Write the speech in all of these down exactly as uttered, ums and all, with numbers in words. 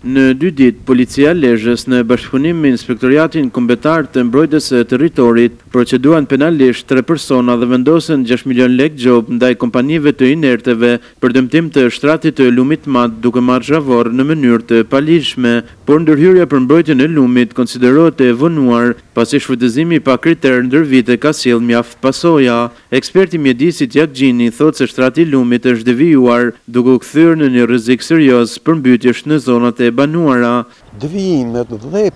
Në dy ditë, policia e Lezhës në bashkëpunim me Inspektoriatin Kombëtar të Mbrojtjes së Territorit proceduan penalisht tre persona dhe vendosën gjashtë milion lekë gjobë ndaj kompanive të inerteve për dëmtim të shtratit të lumit madh duke marrë zhavor në mënyrë të paligjshme, por ndërhyrja për mbrojtjen e lumit konsiderohet e vonuar pasi shfrytëzimi pa kriter ndër vite ka sjellë mjaft pasoja. Eksperti mjedisit Jakgjini thotë se shtrati i lumit është devijuar duke u kthyer në një rrezik serioz përmbytjesh në zonat e banuara. Devijimet dhe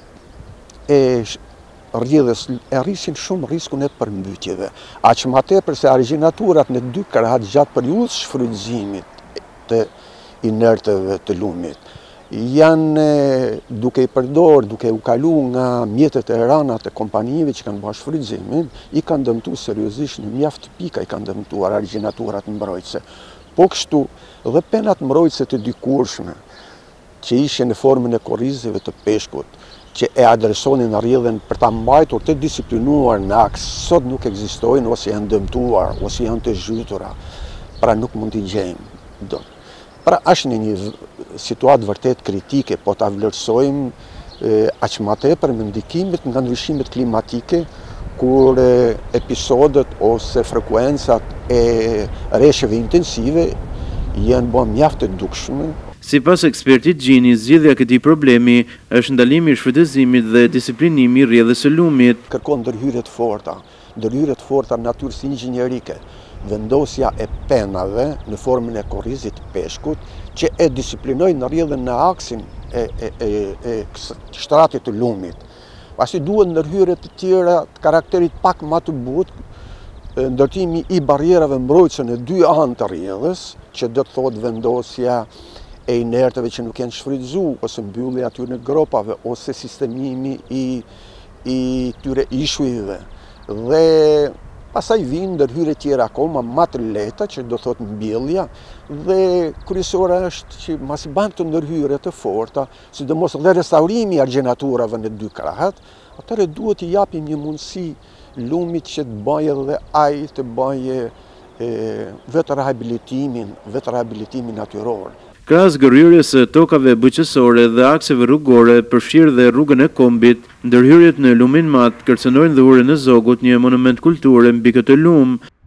e rrjedhës e rrisin shumë riskun e përmbytjeve. Aq më tepër se origjinaturat në dy krahat gjatë periudhës shfrytëzimit të inerteve të lumit janë duke i përdor, duke u kalu nga mjetet e rana të kompanive që kanë bërë shfrytëzimin, i kanë dëmtuar seriozisht në mjaft pika i kanë dëmtuar origjinaturat mbrojtëse. Po kështu dhe penat mbrojtëse të dikurshme që ishin në formën e korrizjeve të peshkut, që e adresonin rrjedhën për ta mbajtur të disiplinuar në aks, sot nuk ekzistojnë ose janë dëmtuar, ose janë të zhytura, pra nuk mund t'i gjejmë dot. Pra është në një situatë vërtet kritike, po ta vlerësojmë aq më tepër me ndikimet nga ndryshimet klimatike, kur episodet ose frekuencat e rreshjeve intensive janë bërë mjaft të dukshme. Sipas ekspertit Gjini, zgjidhja e këtij problemi është ndalimi i shfrytëzimit dhe disiplinimi i rrjedhës së lumit. Kërkon ndërhyrje të forta, ndërhyrje të forta natyrës inxhinierike, vendosja e penave në formën e korrizit të peshkut që e disiplinojnë rrjedhën në aksin e, e, e, e shtratit të lumit. Pasi duhet ndërhyrje të tjera të karakterit pak më të butë, ndërtimi i barrierave mbrojtëse në dy anë të rrjedhës, që do të thotë vendosja e inerteve që nuk janë shfrytëzuar, ose mbyllja atyre gropave, ose sistemimi i, i tyre ishujve. Dhe pasaj vinë ndërhyrje tjera akoma më të lehta, që do thotë mbjellja, dhe kryesore është që masi banë të ndërhyrje të forta, sidomos dhe restaurimi i argjenaturave në dy krahat, atëre duhet i japim një mundësi lumit që të bëjë dhe ai të bëjë vetë rehabilitimin, vetë rehabilitimin natyror. Krahas gërhyrjes së tokave bujqësore dhe akseve rrugore, përfshirë dhe rrugën e Kombit, ndërhyrjet në lumin madh kërcënojnë dhurën e Zogut, një monument kulture mbi këtë lum.